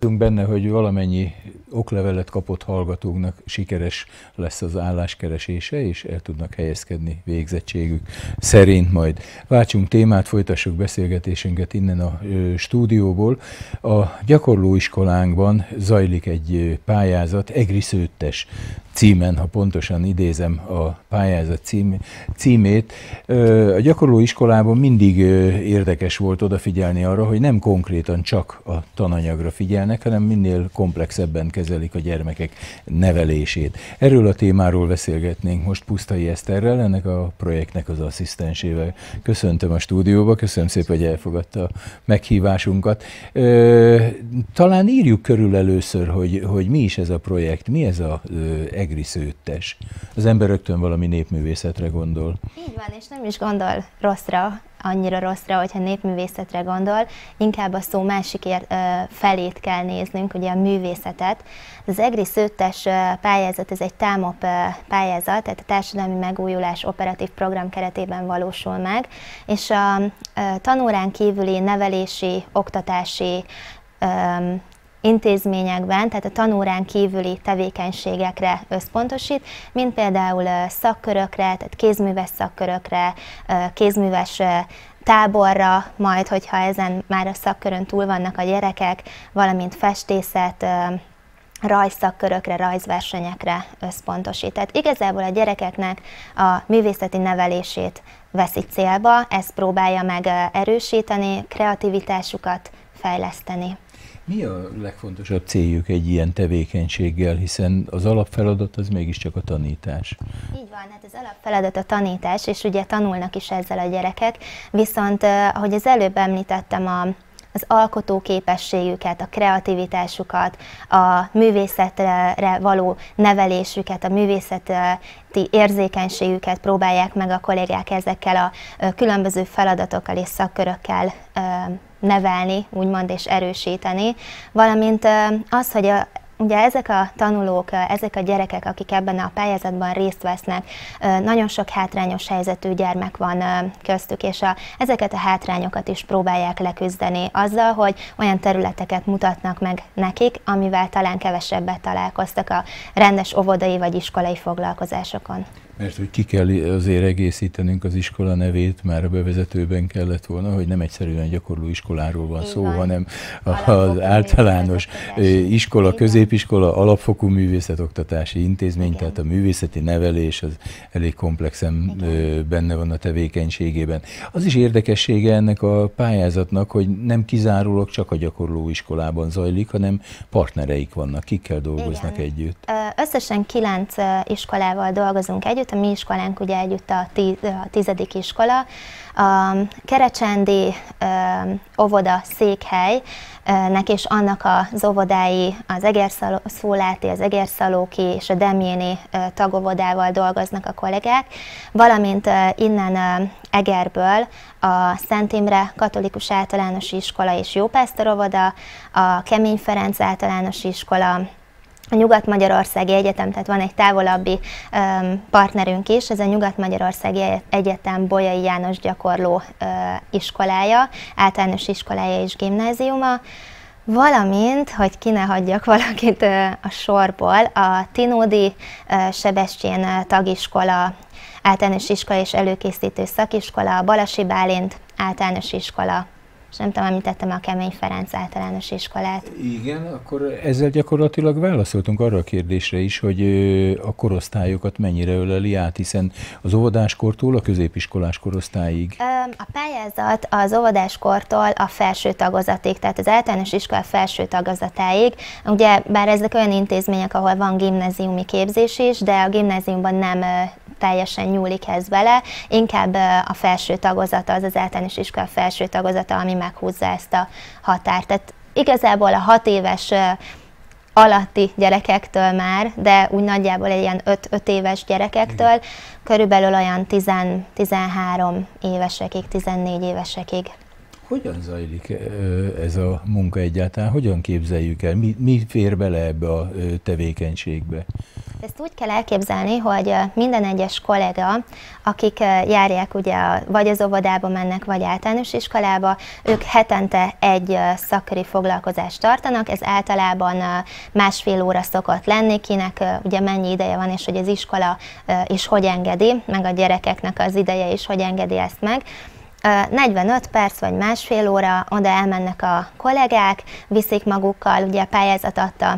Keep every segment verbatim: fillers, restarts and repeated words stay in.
Benne, hogy valamennyi oklevelet kapott hallgatóknak sikeres lesz az álláskeresése, és el tudnak helyezkedni végzettségük szerint majd. Váltsunk témát, folytassuk beszélgetésünket innen a ö, stúdióból. A gyakorlóiskolánkban zajlik egy pályázat, Egri Szőttes címen, ha pontosan idézem a pályázat cím, címét. A gyakorlóiskolában mindig érdekes volt odafigyelni arra, hogy nem konkrétan csak a tananyagra figyelnek, hanem minél komplexebben kezelik a gyermekek nevelését. Erről a témáról beszélgetnénk most Pusztai Eszterrel, ennek a projektnek az asszisztensével. Köszöntöm a stúdióba, köszönöm szépen, hogy elfogadta a meghívásunkat. Talán írjuk körül először, hogy, hogy mi is ez a projekt, mi ez a Egri Szőttes. Az ember rögtön valami népművészetre gondol. Így van, és nem is gondol rosszra, annyira rosszra, hogyha népművészetre gondol, inkább a szó másik ér, felét kell néznünk, ugye a művészetet. Az Egri Szőttes pályázat, ez egy TÁMOP pályázat, tehát a Társadalmi Megújulás Operatív Program keretében valósul meg, és a tanórán kívüli nevelési, oktatási intézményekben, tehát a tanórán kívüli tevékenységekre összpontosít, mint például szakkörökre, tehát kézműves szakkörökre, kézműves táborra, majd, hogyha ezen már a szakkörön túl vannak a gyerekek, valamint festészet, rajzszakkörökre, rajzversenyekre összpontosít. Tehát igazából a gyerekeknek a művészeti nevelését veszi célba, ezt próbálja meg erősíteni, kreativitásukat fejleszteni. Mi a legfontosabb céljuk egy ilyen tevékenységgel, hiszen az alapfeladat az mégiscsak a tanítás? Így van, hát az alapfeladat a tanítás, és ugye tanulnak is ezzel a gyerekek, viszont ahogy az előbb említettem, a az alkotó képességüket, a kreativitásukat, a művészetre való nevelésüket, a művészeti érzékenységüket próbálják meg a kollégák ezekkel a különböző feladatokkal és szakkörökkel nevelni, úgymond, és erősíteni, valamint az, hogy a Ugye ezek a tanulók, ezek a gyerekek, akik ebben a pályázatban részt vesznek, nagyon sok hátrányos helyzetű gyermek van köztük, és a, ezeket a hátrányokat is próbálják leküzdeni azzal, hogy olyan területeket mutatnak meg nekik, amivel talán kevesebbet találkoztak a rendes óvodai vagy iskolai foglalkozásokon. Mert hogy ki kell azért egészítenünk az iskola nevét, már a bevezetőben kellett volna, hogy nem egyszerűen gyakorló iskoláról van szó, van. hanem az általános iskola, középiskola, alapfokú művészetoktatási intézmény, igen. Tehát a művészeti nevelés az elég komplexen igen. benne van a tevékenységében. Az is érdekessége ennek a pályázatnak, hogy nem kizárólag csak a gyakorló iskolában zajlik, hanem partnereik vannak, kikkel dolgoznak igen. együtt. Összesen kilenc iskolával dolgozunk együtt. A mi iskolánk ugye együtt a, tíz, a tizedik iskola. A Kerecsendi óvoda székhelynek és annak az óvodái, az Egerszóláti, az Egerszalóki és a Demjéni tagóvodával dolgoznak a kollégák, valamint innen Egerből a Szent Imre Katolikus Általános Iskola és Jópásztor óvoda, a Kemény Ferenc Általános Iskola, a Nyugat-Magyarországi Egyetem, tehát van egy távolabbi um, partnerünk is, ez a Nyugat-Magyarországi Egyetem Bolyai János gyakorló uh, iskolája, általános iskolája és gimnáziuma, valamint, hogy ki ne hagyjak valakit uh, a sorból, a Tinódi uh, Sebestyén uh, tagiskola, általános iskola és előkészítő szakiskola, a Balasi Bálint általános iskola, és nem tudom, említettem a Kemény Ferenc általános iskolát. Igen, akkor ezzel gyakorlatilag válaszoltunk arra a kérdésre is, hogy a korosztályokat mennyire öleli át, hiszen az óvodáskortól a középiskolás korosztályig. A pályázat az óvodáskortól a felső tagozatig, tehát az általános iskola felső tagozatáig. Ugye, bár ezek olyan intézmények, ahol van gimnáziumi képzés is, de a gimnáziumban nem teljesen nyúlik ez bele, inkább a felső tagozata, az az általános iskola felső tagozata, ami meghúzza ezt a határt. Tehát igazából a hat éves alatti gyerekektől már, de úgy nagyjából egy ilyen öt éves gyerekektől, igen. körülbelül olyan tíz, tizenhárom évesekig, tizennégy évesekig. Hogyan zajlik ez a munka egyáltalán? Hogyan képzeljük el? Mi, mi fér bele ebbe a tevékenységbe? Ezt úgy kell elképzelni, hogy minden egyes kollega, akik járják ugye vagy az óvodába mennek, vagy általános iskolába, ők hetente egy szakköri foglalkozást tartanak, ez általában másfél óra szokott lenni, kinek ugye mennyi ideje van, és hogy az iskola is hogy engedi, meg a gyerekeknek az ideje is hogy engedi ezt meg. negyvenöt perc vagy másfél óra, oda elmennek a kollégák, viszik magukkal, ugye a pályázat adta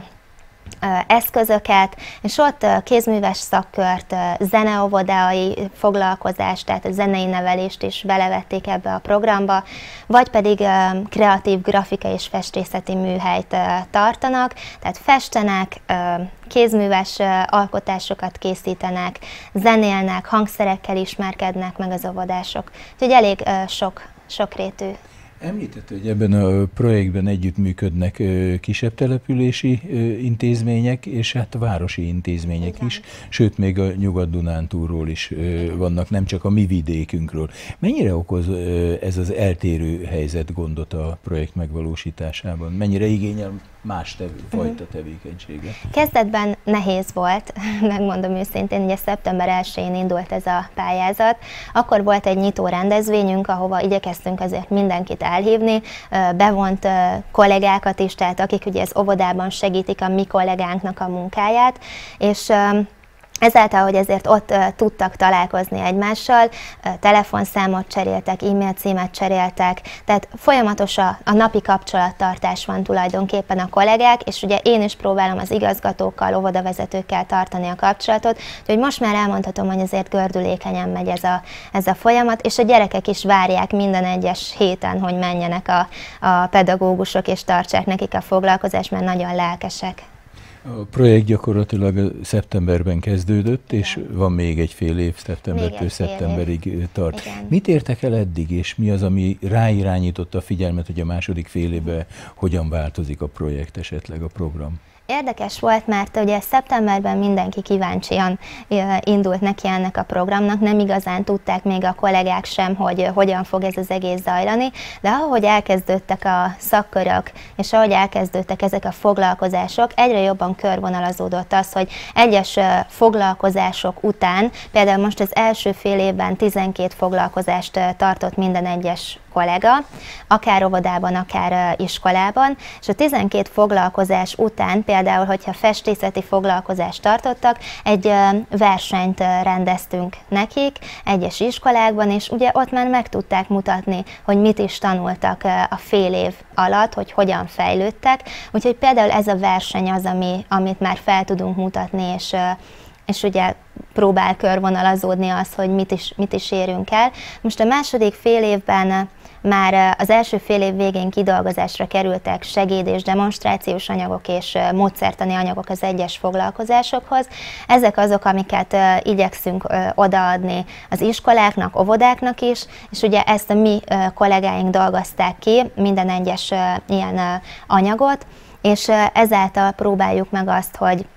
eszközöket, és ott kézműves szakkört, zeneóvodai foglalkozást, tehát a zenei nevelést is belevették ebbe a programba, vagy pedig kreatív grafika és festészeti műhelyt tartanak, tehát festenek, kézműves alkotásokat készítenek, zenélnek, hangszerekkel ismerkednek meg az óvodások. Úgyhogy elég sok, sokrétű. Említett, hogy ebben a projektben együttműködnek kisebb települési intézmények, és hát városi intézmények Igen. is, sőt, még a Nyugat-Dunántúlról is Igen. vannak, nem csak a mi vidékünkről. Mennyire okoz ez az eltérő helyzet gondot a projekt megvalósításában? Mennyire igényel más tev fajta tevékenységet? Kezdetben nehéz volt, megmondom őszintén, ugye szeptember elsején indult ez a pályázat. Akkor volt egy nyitó rendezvényünk, ahova igyekeztünk azért mindenkit elhívni, bevont kollégákat is, tehát akik ugye az óvodában segítik a mi kollégánknak a munkáját, és ezáltal, hogy ezért ott uh, tudtak találkozni egymással, uh, telefonszámot cseréltek, e-mail címet cseréltek, tehát folyamatos a, a napi kapcsolattartás van tulajdonképpen a kollégák, és ugye én is próbálom az igazgatókkal, óvodavezetőkkel tartani a kapcsolatot, úgyhogy most már elmondhatom, hogy azért gördülékenyen megy ez a, ez a folyamat, és a gyerekek is várják minden egyes héten, hogy menjenek a, a pedagógusok és tartsák nekik a foglalkozást, mert nagyon lelkesek. A projekt gyakorlatilag szeptemberben kezdődött, Igen. és van még egy fél év, szeptembertől szeptemberig év. tart. Igen. Mit értek el eddig, és mi az, ami ráirányította a figyelmet, hogy a második fél évben hogyan változik a projekt, esetleg a program? Érdekes volt, mert ugye szeptemberben mindenki kíváncsian indult neki ennek a programnak, nem igazán tudták még a kollégák sem, hogy hogyan fog ez az egész zajlani, de ahogy elkezdődtek a szakkörök, és ahogy elkezdődtek ezek a foglalkozások, egyre jobban körvonalazódott az, hogy egyes foglalkozások után, például most az első fél évben tizenkét foglalkozást tartott minden egyes kollega, akár óvodában, akár iskolában, és a tizenkét foglalkozás után például, hogyha festészeti foglalkozást tartottak, egy versenyt rendeztünk nekik egyes iskolákban, és ugye ott már meg tudták mutatni, hogy mit is tanultak a fél év alatt, hogy hogyan fejlődtek, úgyhogy például ez a verseny az, ami, amit már fel tudunk mutatni, és és ugye próbál körvonalazódni az, hogy mit is, mit is érünk el. Most a második fél évben már az első fél év végén kidolgozásra kerültek segéd- és demonstrációs anyagok és módszertani anyagok az egyes foglalkozásokhoz. Ezek azok, amiket igyekszünk odaadni az iskoláknak, óvodáknak is, és ugye ezt a mi kollégáink dolgozták ki, minden egyes ilyen anyagot, és ezáltal próbáljuk meg azt, hogy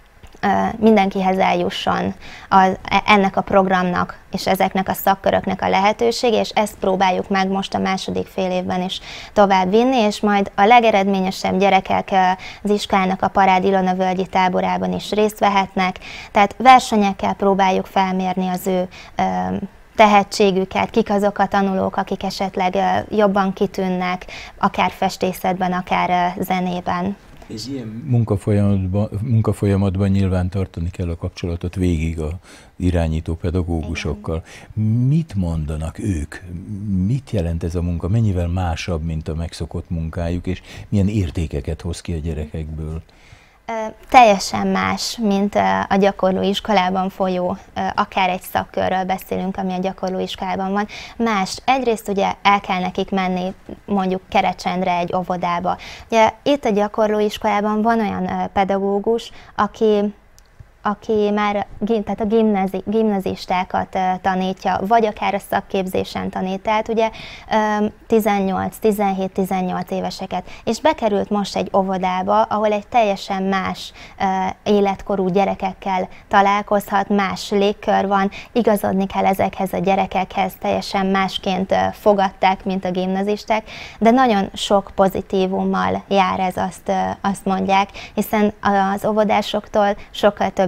mindenkihez eljusson az, ennek a programnak és ezeknek a szakköröknek a lehetősége, és ezt próbáljuk meg most a második fél évben is tovább vinni, és majd a legeredményesebb gyerekek az iskolának a Parád Ilona völgyi táborában is részt vehetnek, tehát versenyekkel próbáljuk felmérni az ő tehetségüket, kik azok a tanulók, akik esetleg jobban kitűnnek, akár festészetben, akár zenében. Egy ilyen munkafolyamatban, munkafolyamatban nyilván tartani kell a kapcsolatot végig a irányító pedagógusokkal. Igen. Mit mondanak ők? Mit jelent ez a munka? Mennyivel másabb, mint a megszokott munkájuk, és milyen értékeket hoz ki a gyerekekből? Teljesen más, mint a gyakorlóiskolában folyó, akár egy szakkörről beszélünk, ami a gyakorlóiskolában van. Más, egyrészt ugye el kell nekik menni mondjuk Kerecsendre egy óvodába. Ugye itt a gyakorlóiskolában van olyan pedagógus, aki aki már tehát a gimnázi, gimnazistákat tanítja, vagy akár a szakképzésen tanít, tehát ugye tizennyolc, tizenhét, tizennyolc éveseket. És bekerült most egy óvodába, ahol egy teljesen más életkorú gyerekekkel találkozhat, más légkör van, igazodni kell ezekhez a gyerekekhez, teljesen másként fogadták, mint a gimnazisták, de nagyon sok pozitívummal jár ez, azt, azt mondják, hiszen az óvodásoktól sokkal több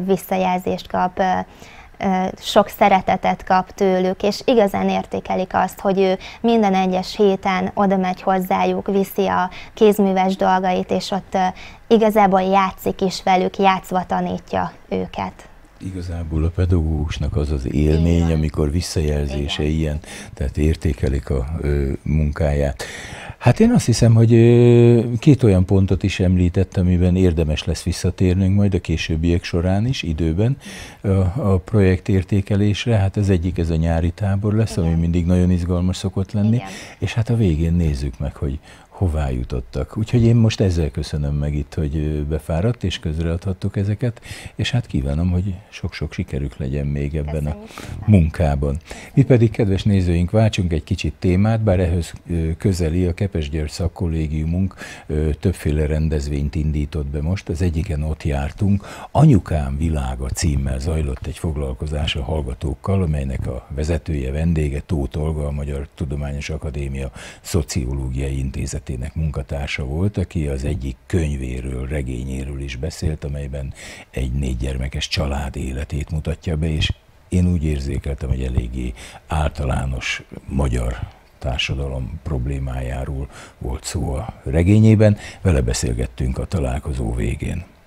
visszajelzést kap, sok szeretetet kap tőlük, és igazán értékelik azt, hogy ő minden egyes héten oda megy hozzájuk, viszi a kézműves dolgait, és ott igazából játszik is velük, játszva tanítja őket. Igazából a pedagógusnak az az élmény, igen, amikor visszajelzése igen, ilyen, tehát értékelik a ö, munkáját. Hát én azt hiszem, hogy ö, két olyan pontot is említett, amiben érdemes lesz visszatérnünk majd a későbbiek során is, időben a, a projekt értékelésre. Hát az egyik ez a nyári tábor lesz, igen, ami mindig nagyon izgalmas szokott lenni, igen, és hát a végén nézzük meg, hogy hová jutottak. Úgyhogy én most ezzel köszönöm meg itt, hogy befáradt, és közreadhattuk ezeket, és hát kívánom, hogy sok-sok sikerük legyen még ebben Köszönjük. a munkában. Mi pedig, kedves nézőink, váltsunk egy kicsit témát, bár ehhez közeli a Kepes-György szakkollégiumunk többféle rendezvényt indított be most. Az egyiken ott jártunk, Anyukám világa címmel zajlott egy foglalkozás a hallgatókkal, amelynek a vezetője, vendége Tóth Olga, a Magyar Tudományos Akadémia Szociológiai Intézet munkatársa volt, aki az egyik könyvéről, regényéről is beszélt, amelyben egy négy gyermekes család életét mutatja be, és én úgy érzékeltem, hogy eléggé általános magyar társadalom problémájáról volt szó a regényében. Vele beszélgettünk a találkozó végén.